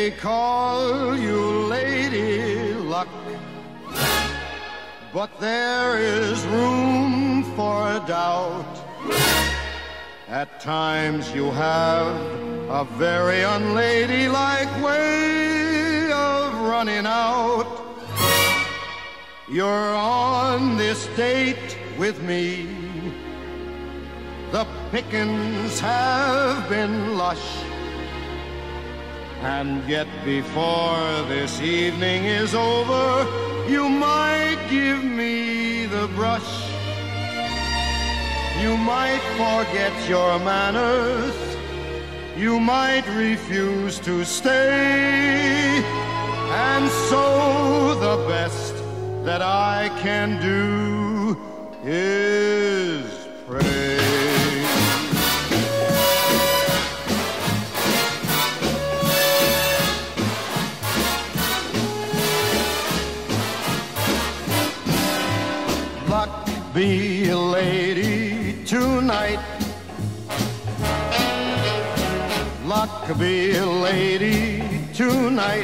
may call you Lady Luck, but there is room for doubt. At times you have a very unladylike way of running out. You're on this date with me. The pickings have been lush, and yet before this evening is over, you might give me the brush. You might forget your manners. You might refuse to stay. And so the best that I can do is pray. Luck be a lady tonight. Luck be a lady tonight.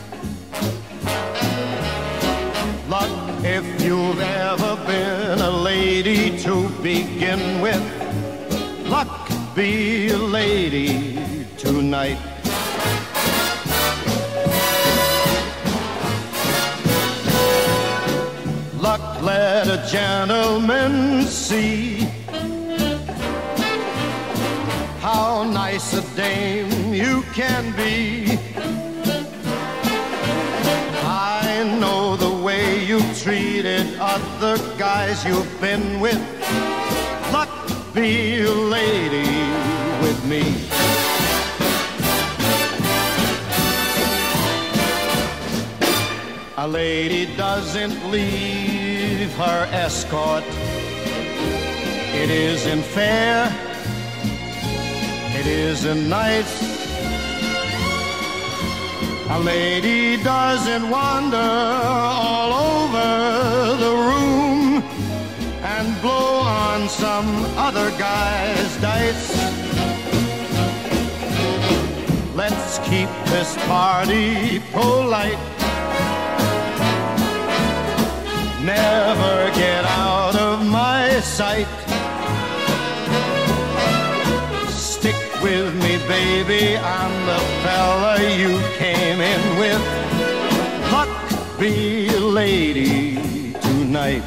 Luck, if you've ever been a lady to begin with. Luck be a lady tonight. Luck, let a gentleman see how nice a dame you can be. I know the way you've treated other guys you've been with. Luck be a lady with me. A lady doesn't leave her escort. It isn't fair. It isn't nice. A lady doesn't wander all over the room and blow on some other guy's dice. Let's keep this party polite. Never get out of my sight. Stick with me, baby, I'm the fella you came in with. Luck be a lady tonight.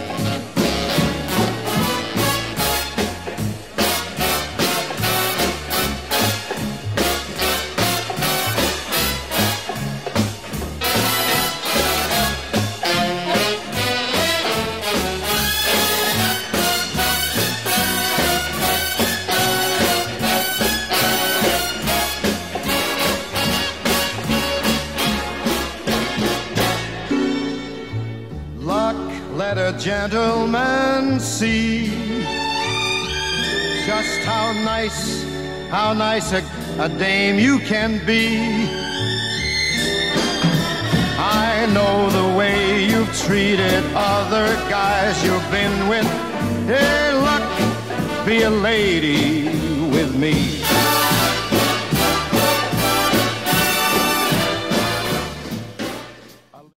Let a gentleman see just how nice a dame you can be. I know the way you've treated other guys you've been with. Hey, luck be a lady with me.